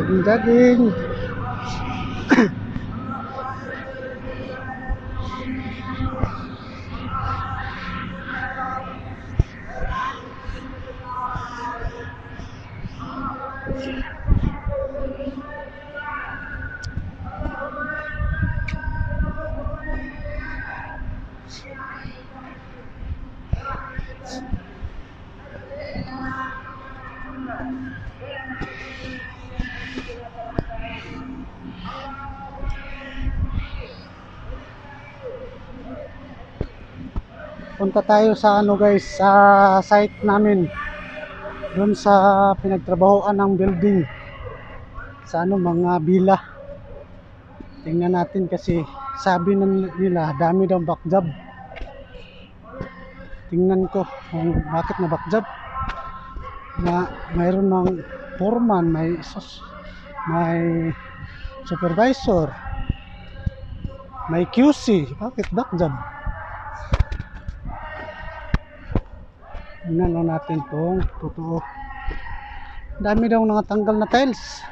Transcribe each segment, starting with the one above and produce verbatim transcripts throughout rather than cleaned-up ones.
Jogging-jogging. Punta tayo sa ano guys, sa site namin. Doon sa pinagtrabahoan ng building. Sa ano, mga bila. Tingnan natin kasi sabi nila dami daw back job. Tingnan ko kung bakit na back job. Na mayroon ng foreman, may sus, may supervisor, may Q C. Bakit back job? Tingnan lang natin kung totoo. Dami daw nakatanggal na tiles.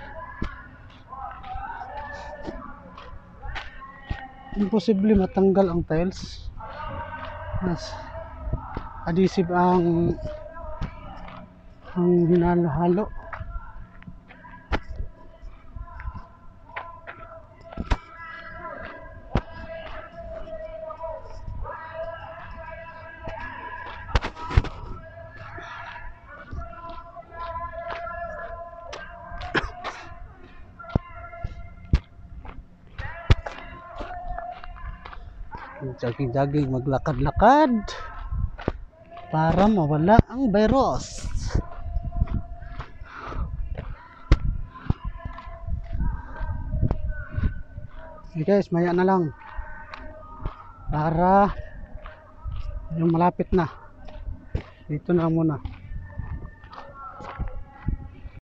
Imposible matanggal ang tiles. Mas adhesive ang ang hinalo-halo. Jogging-jogging, maglakad-lakad para mawala ang virus. Okay guys, maya na lang para yung malapit na. Dito na muna.